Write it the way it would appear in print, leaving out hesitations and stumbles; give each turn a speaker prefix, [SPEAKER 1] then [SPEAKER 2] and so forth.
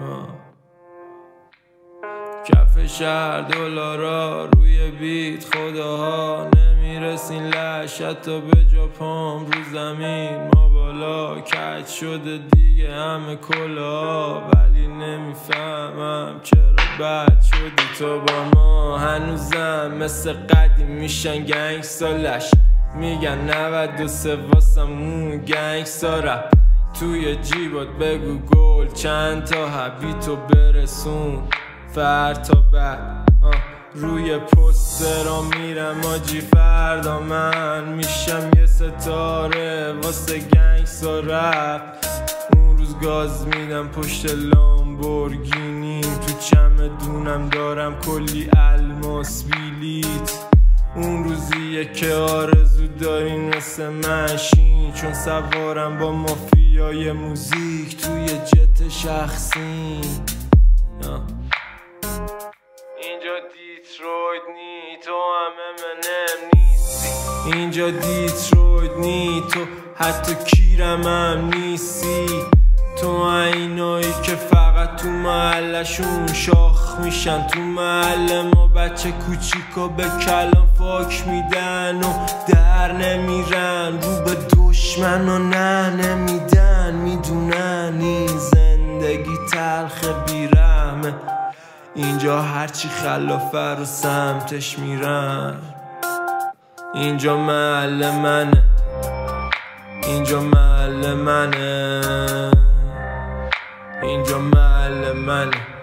[SPEAKER 1] کف شهر دلارا روی بیت خداها نمیرسین لشت تا به جا پام رو زمین ما بالا کج شده دیگه همه کلا ولی نمیفهمم چرا بد شدی تو با ما هنوزم مثل قدیم میشن گنگسالش میگن 93 واسمون گنگسا توی جیبات بگو گل چند تا حبیتو برسون فرتا بعد روی پوسترا میرم آجی فردا من میشم یه ستاره واسه گنگسا رپ اون روز گاز میدم پشت لامبورگینی تو چمدونم دارم کلی الماس بیلیت اون روزیه که آرزو دارین مثل منشین چون سوارم با مافیای موزیک توی جت شخصی اینجا دیترویت نی تو همه منم نیستی اینجا دیترویت نی تو حتی کیرم هم نیستی تو اینایی که فقط تو محلشون شاخ میشن تو محل ما بچه کوچیکا به کلام فاک میدن و در نمیرن رو به دشمن و نه نمیدن میدونن این زندگی تلخ بیرحمه اینجا هرچی خلافه رو سمتش میرن اینجا محل منه اینجا محل منه اینجا محل منه